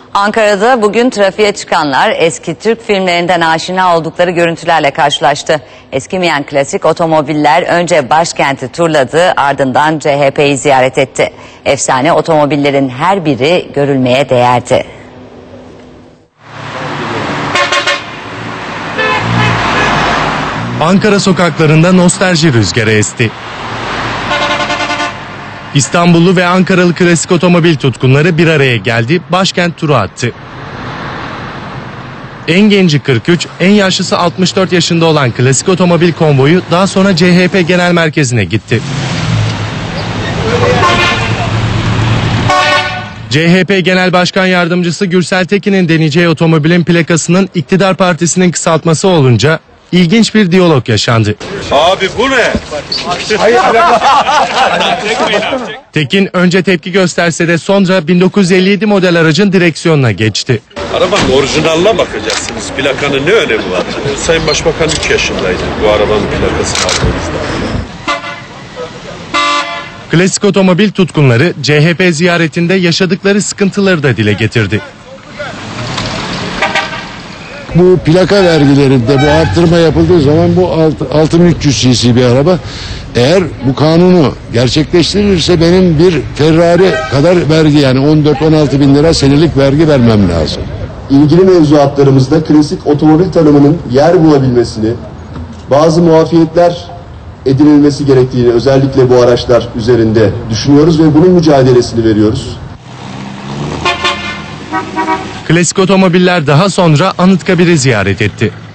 Ankara'da bugün trafiğe çıkanlar eski Türk filmlerinden aşina oldukları görüntülerle karşılaştı. Eskimeyen klasik otomobiller önce başkenti turladı, ardından CHP'yi ziyaret etti. Efsane otomobillerin her biri görülmeye değerdi. Ankara sokaklarında nostalji rüzgarı esti. İstanbullu ve Ankaralı klasik otomobil tutkunları bir araya geldi, başkent turu attı. En genci 43, en yaşlısı 64 yaşında olan klasik otomobil konvoyu daha sonra CHP Genel Merkezi'ne gitti. CHP Genel Başkan Yardımcısı Gürsel Tekin'in deneyeceği otomobilin plakasının İktidar Partisi'nin kısaltması olunca ilginç bir diyalog yaşandı. Abi bu ne? Tekin önce tepki gösterse de sonra 1957 model aracın direksiyonuna geçti. Arabanın orijinaline bakacaksınız. Plakanın ne önemi var? Sayın Başbakan 3 yaşındaydı bu arabanın plakasını aldığımızda. Klasik otomobil tutkunları CHP ziyaretinde yaşadıkları sıkıntıları da dile getirdi. Bu plaka vergilerinde bu arttırma yapıldığı zaman bu 6300 cc bir araba eğer bu kanunu gerçekleştirirse benim bir Ferrari kadar vergi yani 14-16 bin lira senelik vergi vermem lazım. İlgili mevzuatlarımızda klasik otomobil tanımının yer bulabilmesini, bazı muafiyetler edinilmesi gerektiğini özellikle bu araçlar üzerinde düşünüyoruz ve bunun mücadelesini veriyoruz. Klasik otomobiller daha sonra Anıtkabir'i ziyaret etti.